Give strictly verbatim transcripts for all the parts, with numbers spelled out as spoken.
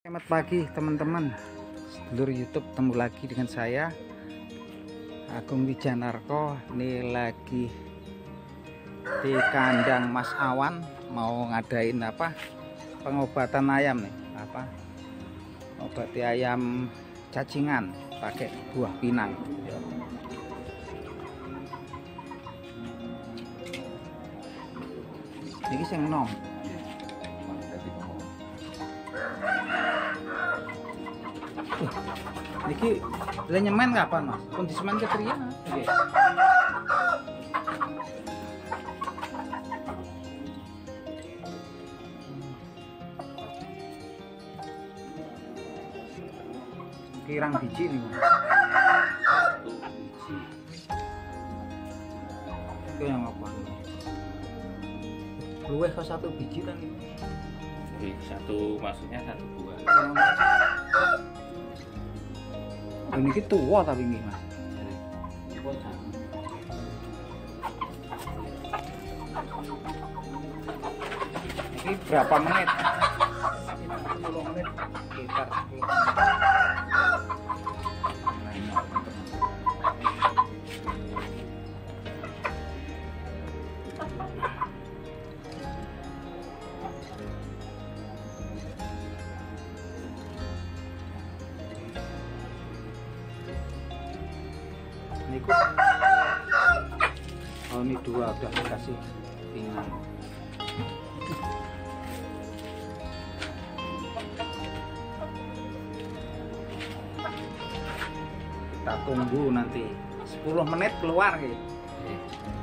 Selamat pagi teman-teman sedulur YouTube, ketemu lagi dengan saya Agung Wijanarko. Ini lagi di kandang Mas Awan, mau ngadain apa pengobatan ayam nih, apa obati ayam cacingan pakai buah pinang. Ini sing nom. Niki lha nyemen kapan Mas? Pun disemen kepriye? Nggih. Kirang biji niku. Biji. Itu yang apa? Luwih ke satu biji kan ini. Satu maksudnya satu buah. Ini kita tua tapi ini Mas. Ini berapa menit? sepuluh menit. Sekitar sepuluh menit. Ini oh ini dua udah dikasih pinang. Kita tunggu nanti sepuluh menit keluar gitu.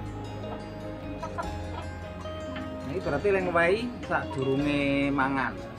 Ini berarti yang bayi tak durunge mangan.